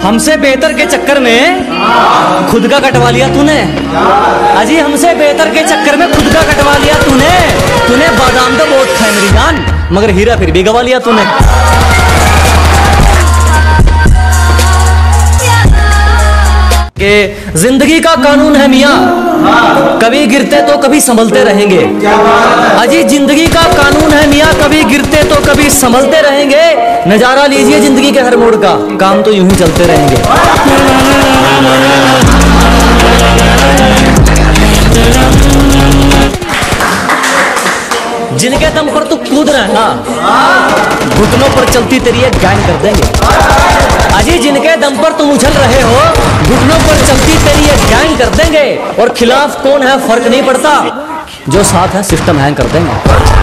हमसे बेहतर के चक्कर में खुद का कटवा लिया तूने। अजी हमसे बेहतर के चक्कर में खुद का कटवा लिया तूने बादाम तो बहुत खाए मेरी जान, मगर हीरा फिर भी गवा लिया तूने। कि जिंदगी का कानून है मियाँ, कभी गिरते तो कभी संभलते रहेंगे। अजी जिंदगी का कानून है मियाँ, कभी गिरते तो कभी संभलते रहेंगे। नजारा लीजिए जिंदगी के हर मोड़ का, काम तो यूं ही चलते रहेंगे। जिनके दम पर तू कूद रहा है ना, घुटनों पर चलती तेरी एक गैंग कर देंगे। अजी जिनके दम पर तुम उछल रहे हो, घुटनों पर चलती तेरी एक गैंग कर देंगे। और खिलाफ कौन है फर्क नहीं पड़ता, जो साथ है सिस्टम हैंग कर देंगे।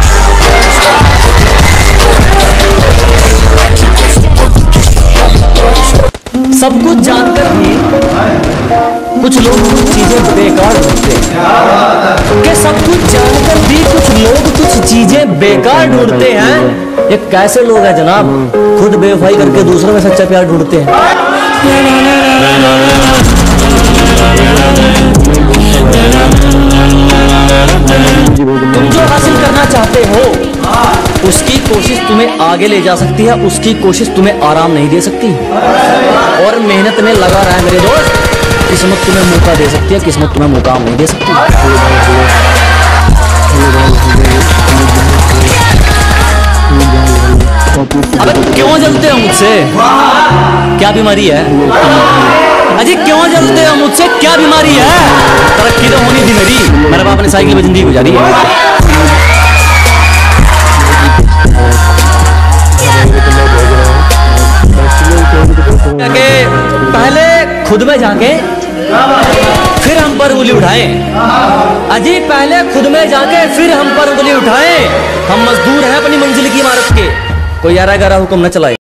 सब कुछ जानकर भी कुछ लोग कुछ चीजें बेकार ढूंढते हैं। कि सब कुछ जानकर भी कुछ लोग कुछ चीजें बेकार ढूंढते हैं। ये कैसे लोग हैं जनाब, खुद बेवफाई करके दूसरों में सच्चा प्यार ढूंढते हैं। तुम जो हासिल करना चाहते हो उसकी कोशिश तुम्हें आगे ले जा सकती है, उसकी कोशिश तुम्हें आराम नहीं दे सकती। और मेहनत में लगा रहा है मेरे दोस्त, किस्मत तुम्हें मौका दे सकती है, किस्मत तुम्हें मुकाम नहीं दे सकती। अबे क्यों जलते हो मुझसे, क्या बीमारी है? अजी क्यों जलते हो मुझसे, क्या बीमारी है? तरक्की तो होनी थी मेरी, मेरे बाप ने साइकिल में जिंदगी गुजारी है। पहले खुद में जाके फिर हम पर उंगली उठाएं। अजी पहले खुद में जाके फिर हम पर उंगली उठाएं। हम मजदूर हैं अपनी मंजिल की इमारत के, कोई 11-11 हुक्म न चलाए।